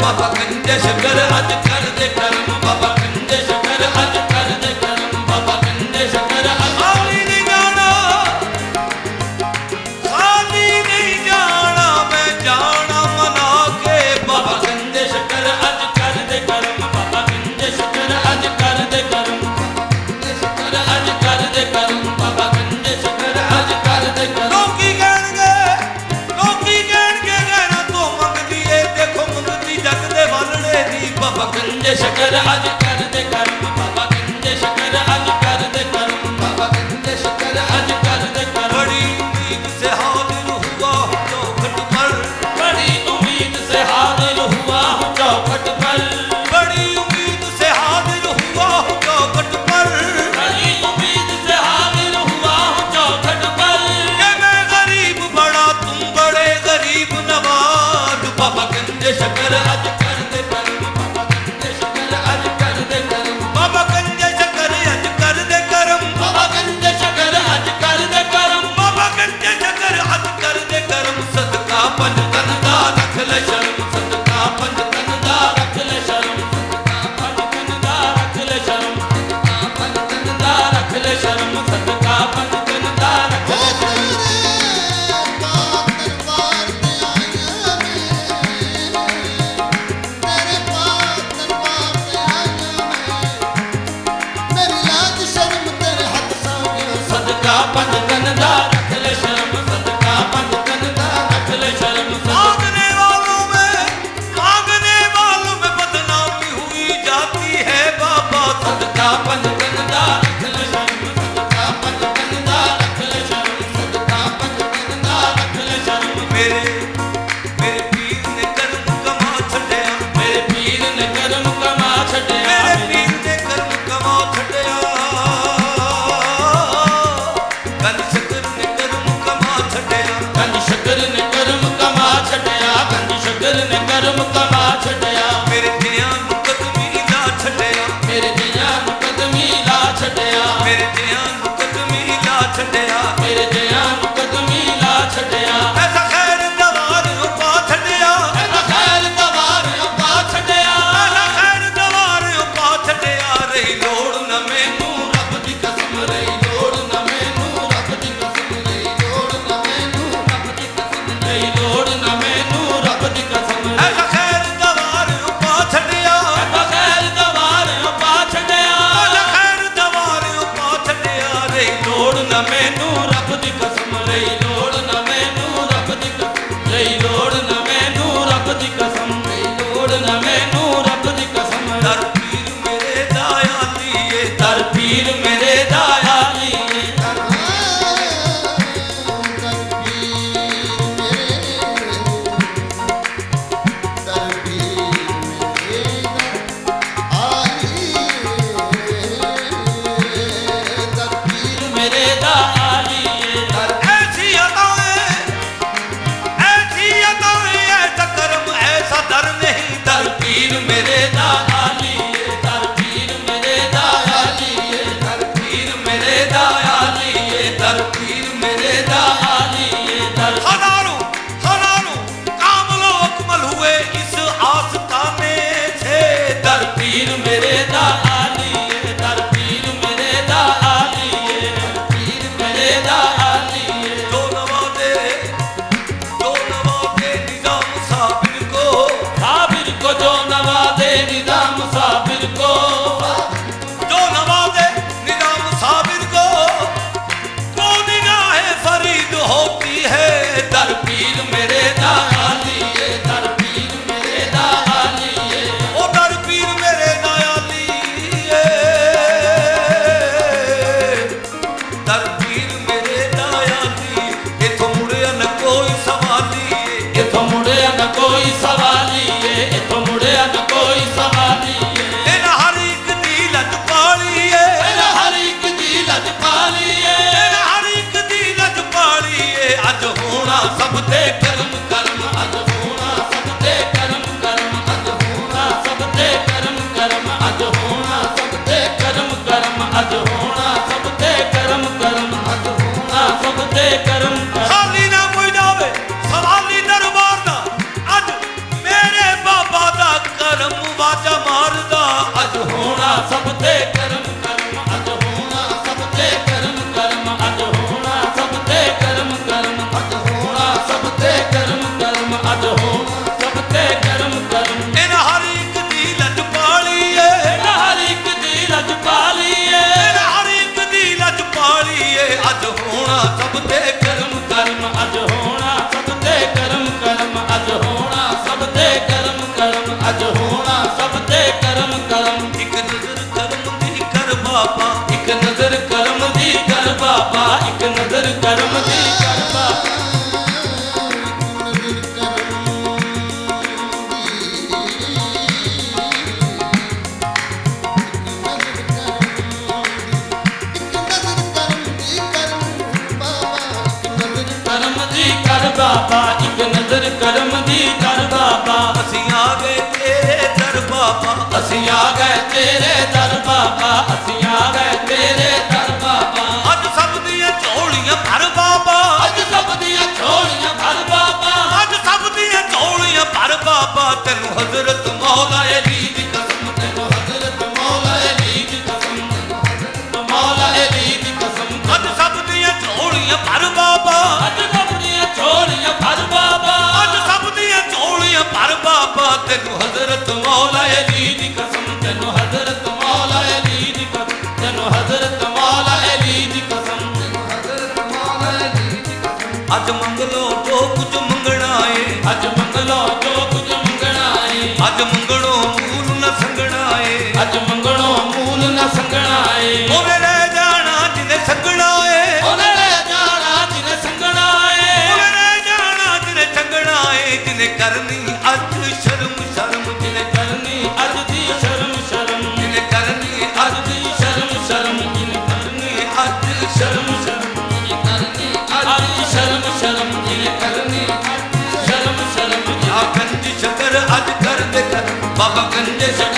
बाबा गंजे शकर अज कर दे करम बाबा गंजे शकर अज कर दे करम बाबा गंजे शकर खाली नहीं जाना मैं जाना मना के बाबा गंजे शकर अज कर दे करम बाबा गंजे शकर अज कर दे करम शकर अज कर दे करम बाबा गंजे शकर अज कर दे करम लोकी कहणगे कहना तो मंगदी ए देखो मंगदी जग दे वालड़े दी बाबा गंजे शकर अज कर दे करम बाबा गंजे शकर अज कर दे करम बाबा गंजे शकर अज कर दे करम बड़ी उम्मीद से हाजिर हुआ हूँ चौखट पर बड़ी उम्मीद से हाजिर हुआ हूँ चौखट पर बड़ी उम्मीद से हाजिर हुआ हूँ चौखट पर बड़ी उम्मीद से हाजिर हुआ हूँ चौखट पर कि मैं गरीब बड़ा तुम बड़े गरीब नवाज बाबा गंजे शकर अज कर दे करम बाबा गंजे शकर अज कर दे करम बाबा गंजे शकर अज कर दे करम बाबा गंजे शकर अज कर दे करम बाबा गंजे शकर अज कर दे करम सदका पंज तन दा रख ले शर्म सदका पंज तन दा रख ले शर्म सदका पंज तन दा रख ले शर्म सदका पंज तन दा रख ले शर्म सदका पंज तन दा रख ले शर्म सदका पंज तन दा रख ले शर्म सदका पंज तन दा रख ले शर्म मांगने वालों में बदनामी हुई जाती है बाबा सदका पंज तन दा रख ले शर्म सदका पंज तन दा रख ले शर्म सदका पंज तन दा रख ले शर्म मेरे पीर ने कर्म कमा छड़या मेरे पीर ने कर्म कमा छड़या मेरे पीर ने कर्म कमा छड़या गंज शकर ने कर्म कमा छड़या गंज शकर ने कर्म कमा छड़या गंज शकर ने कर्म कमा छड़या मेरे जिया नु कदमी ला छड़या मेरे जिया नु कदमी ला छड़या मेरे जिया नु कदमी ला छड़या मेरे जिया नु कदमी ला छड़या ऐसा खैर दवार पा छड़या ऐसा खैर दवार पा छड़या ऐसा खैर दवार पा छड़या रही लोड़ न मैनू रब दी कसम रही लोड़ न मैनू रब दी कसम रही लोड़ न मैनू रब दी कसम रही लोड़ न मैनू रब दी कसम ऐसा खैर दवार पा छड़या ऐसा खैर दवार पा छड़या ऐसा खैर दवार पा छड़या रही लोड़ न मैनू रब दी कसम रही लोड़ न मैनू रब दी कसम रही लोड़ न मैनू रब दी कसम रही लोड़ न मैनू रब दी कसम दर पीर मेरे दयाली दर पीर मेरे दयाली मेरे दयाली ऐसी अदाएं ऐसा कर्म ऐसा दर नहीं दर पीर मेरे दयाली दर पीर मेरे दयाली दर पीर मेरे दयाली दर पीर मेरे दयाली दर हजारों कामलो अकमल हुए इस आस्ताने से दर पीर मेरे दयाली दर पीर मेरे दयाली दर पीर मेरे दयाली जो नवाजे निजाम साबिर को जो नवाजे निजाम साबिर को जो नवाजे निजाम साबिर को निगाहे फरीद होती है दर पीर मेरे दयाली दर पीर मेरे दयाली ओ दर पीर मेरे दयाली दर पीर मेरे दयाली इथों मुड़िया न कोई सवाली इथों मुड़िया न कोई सवाली इथों मुड़िया न कोई सवाली इन हर एक दी लज पाली इन हर एक दी लज पाली इन हर एक दी लज पाली अज होना सब ते कर्म कर्म अज होना सब ते कर्म कर्म अज होना सब ते कर्म कर्म अज होना सब ते कर्म कर्म अज होना सब ते कर्म कर्म अज होना सब ते कर्म खाली ना कोई जावे सवाली दरबार दा अज मेरे बाबा दा कर बाबा, एक नजर करम दी कर बाबा। असी आ गए तेरे दर बाबा, असी आ गए तेरे दर बाबा, असी आ गए तेरे दर बाबा। अज सब दियां झोलियां भर बाबा, अज सब दियां झोलियां भर बाबा, अज सब दियां झोलियां भर बाबा। तेनू हजरत मौला अली दी कसम, तेनू हजरत मौला अली दी कसम, मौला अली दी कसम। अज सब दियां झोलियां भर बाबा, अज सब दियां झोलियां भर बाबा, अज सब दियां झोलियां भर बाबा। तेनू हजरत मौला अली दी कसम, तेनू हजरत मौला अली दी कसम, तेनू हजरत मौला अली दी कसम, तेनू हजरत मौला अली दी कसम। अज मंगलो जो कुछ मंगना है, अज मंगलो जो कुछ मंगना है, अज मंगणो मूल न संगना है, अज मंगणो मूल न संगना है। ओने रह जाना जिने संगना है, ओने रह जाना जिने संगना है, ओने रह जाना जिने संगना है। जिने करनी अज शर्म शर्म, जिने करनी अज दी शर्म शर्म, जिने करनी अज दी शर्म शर्म, जिने करनी अज शर्म शर्म, जिने करनी अज शर्म शर्म, जिने करनी शर्म शर्म। या गंज शकर अज कर दे कर बाबा, गंज शकर